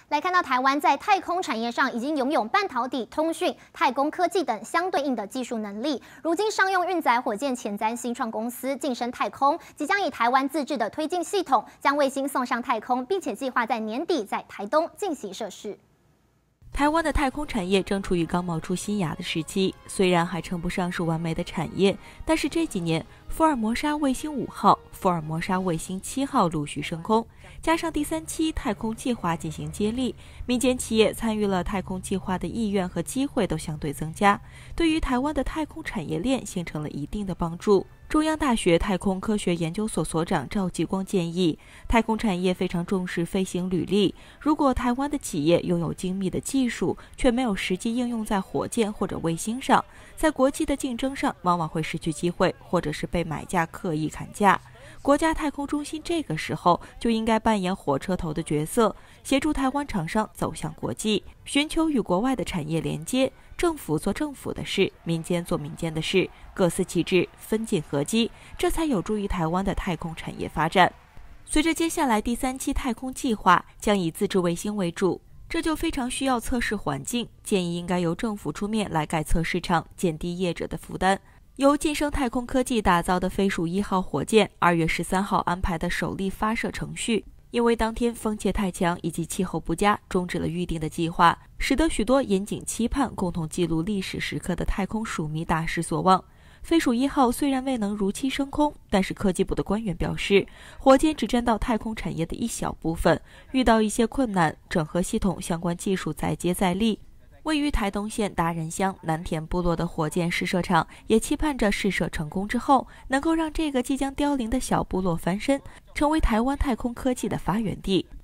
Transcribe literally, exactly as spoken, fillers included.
来看到台湾在太空产业上已经拥有半导体、通讯、太空科技等相对应的技术能力。如今商用运载火箭前瞻新创公司晋升太空，即将以台湾自制的推进系统将卫星送上太空，并且计划在年底在台东进行测试。 台湾的太空产业正处于刚冒出新芽的时期，虽然还称不上是完美的产业，但是这几年福尔摩沙卫星五号、福尔摩沙卫星七号陆续升空，加上第三期太空计划进行接力，民间企业参与了太空计划的意愿和机会都相对增加，对于台湾的太空产业链形成了一定的帮助。 中央大学太空科学研究所所长赵继光建议，太空产业非常重视飞行履历。如果台湾的企业拥有精密的技术，却没有实际应用在火箭或者卫星上，在国际的竞争上往往会失去机会，或者是被买家刻意砍价。国家太空中心这个时候就应该扮演火车头的角色，协助台湾厂商走向国际，寻求与国外的产业连接。 政府做政府的事，民间做民间的事，各司其职，分进合击，这才有助于台湾的太空产业发展。随着接下来第三期太空计划将以自制卫星为主，这就非常需要测试环境，建议应该由政府出面来盖测试场，减低业者的负担。由晋升太空科技打造的飞鼠一号火箭，二月十三号安排的首例发射程序。 因为当天风切太强以及气候不佳，终止了预定的计划，使得许多引颈期盼、共同记录历史时刻的太空鼠迷大失所望。飞鼠一号虽然未能如期升空，但是科技部的官员表示，火箭只占到太空产业的一小部分，遇到一些困难，整合系统相关技术再接再厉。 位于台东县达人乡南田部落的火箭试射场，也期盼着试射成功之后，能够让这个即将凋零的小部落翻身，成为台湾太空科技的发源地。